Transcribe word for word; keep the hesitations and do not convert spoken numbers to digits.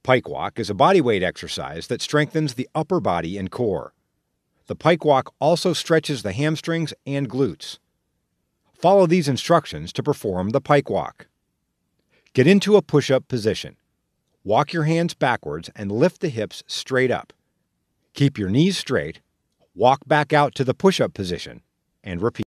Pike walk is a bodyweight exercise that strengthens the upper body and core. The pike walk also stretches the hamstrings and glutes. Follow these instructions to perform the pike walk. Get into a push-up position. Walk your hands backwards and lift the hips straight up. Keep your knees straight. Walk back out to the push-up position and repeat.